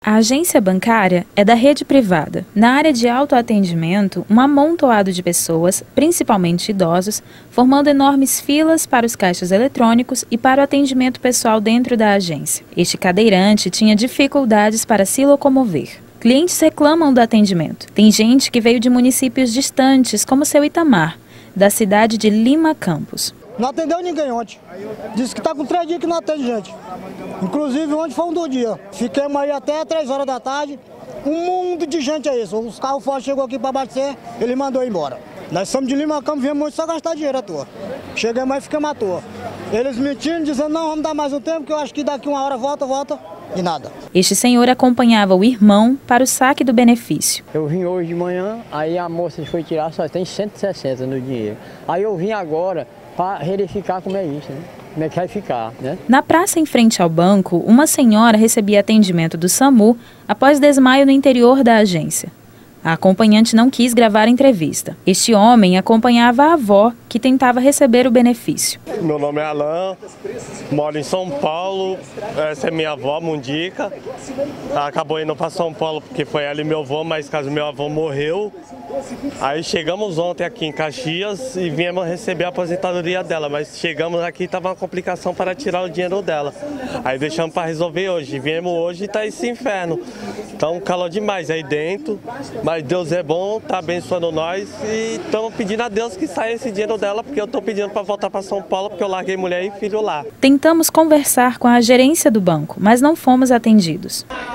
A agência bancária é da rede privada. Na área de autoatendimento, um amontoado de pessoas, principalmente idosos, formando enormes filas para os caixas eletrônicos e para o atendimento pessoal dentro da agência. Este cadeirante tinha dificuldades para se locomover. Clientes reclamam do atendimento. Tem gente que veio de municípios distantes, como seu Itamar, da cidade de Lima Campos. Não atendeu ninguém ontem. Disse que está com 3 dias que não atende gente. Inclusive ontem foi um dos dias. Fiquemos aí até 3 horas da tarde. Um mundo de gente é isso. Os carros fortes chegou aqui para abastecer, ele mandou ir embora. Nós somos de Lima Campos, viemos muito só gastar dinheiro à toa. Chegamos aí e ficamos à toa. Eles mentindo, dizendo não, vamos dar mais um tempo, que eu acho que daqui uma hora volta. E nada. Este senhor acompanhava o irmão para o saque do benefício. Eu vim hoje de manhã, aí a moça foi tirar, só tem 160 no dinheiro. Aí eu vim agora para verificar como é isso, né? Como é que vai ficar, né? Na praça em frente ao banco, uma senhora recebia atendimento do SAMU após desmaio no interior da agência. A acompanhante não quis gravar a entrevista. Este homem acompanhava a avó, que tentava receber o benefício. Meu nome é Alain, moro em São Paulo, essa é minha avó, Mundica. Ela acabou indo para São Paulo porque foi ela e meu avô, mas caso meu avô morreu. Aí chegamos ontem aqui em Caxias e viemos receber a aposentadoria dela, mas chegamos aqui e estava uma complicação para tirar o dinheiro dela. Aí deixamos para resolver hoje. Viemos hoje e está esse inferno. Então calor demais aí dentro, mas Deus é bom, está abençoando nós e estamos pedindo a Deus que saia esse dinheiro dela, porque eu estou pedindo para voltar para São Paulo, porque eu larguei mulher e filho lá. Tentamos conversar com a gerência do banco, mas não fomos atendidos.